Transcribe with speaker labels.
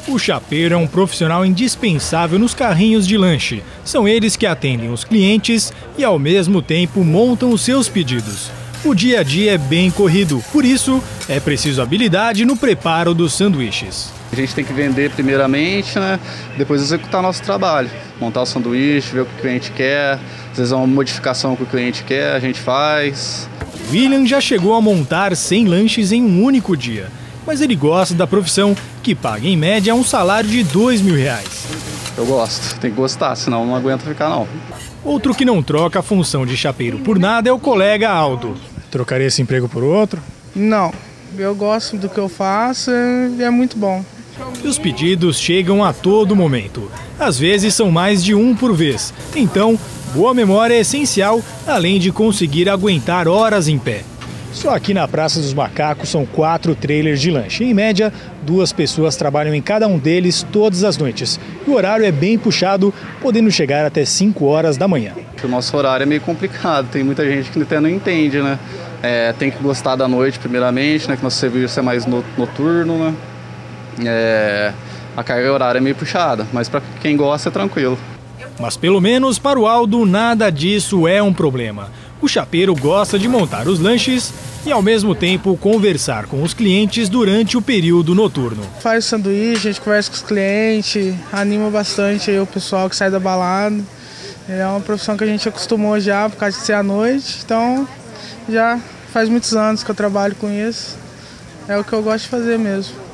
Speaker 1: O chapeiro é um profissional indispensável nos carrinhos de lanche. São eles que atendem os clientes e, ao mesmo tempo, montam os seus pedidos. O dia a dia é bem corrido, por isso é preciso habilidade no preparo dos sanduíches.
Speaker 2: A gente tem que vender primeiramente, né? Depois executar nosso trabalho. Montar o sanduíche, ver o que o cliente quer, às vezes é uma modificação que o cliente quer, a gente faz.
Speaker 1: William já chegou a montar 100 lanches em um único dia, mas ele gosta da profissão, que paga em média um salário de R$2.000.
Speaker 2: Eu gosto, tem que gostar, senão não aguento ficar não.
Speaker 1: Outro que não troca a função de chapeiro por nada é o colega Aldo. Trocaria esse emprego por outro?
Speaker 3: Não, eu gosto do que eu faço e é muito bom.
Speaker 1: E os pedidos chegam a todo momento. Às vezes são mais de um por vez. Então, boa memória é essencial, além de conseguir aguentar horas em pé. Só aqui na Praça dos Macacos são 4 trailers de lanche. Em média, 2 pessoas trabalham em cada um deles todas as noites. E o horário é bem puxado, podendo chegar até 5 horas da manhã.
Speaker 2: O nosso horário é meio complicado, tem muita gente que até não entende, né? Tem que gostar da noite primeiramente, né? Que nosso serviço é mais noturno, né? A carga horária é meio puxada, mas para quem gosta é tranquilo.
Speaker 1: Mas pelo menos para o Aldo nada disso é um problema. O chapeiro gosta de montar os lanches e ao mesmo tempo conversar com os clientes durante o período noturno.
Speaker 3: Faz sanduíche, a gente conversa com os clientes, anima bastante aí o pessoal que sai da balada. É uma profissão que a gente acostumou já por causa de ser à noite, então já faz muitos anos que eu trabalho com isso. É o que eu gosto de fazer mesmo.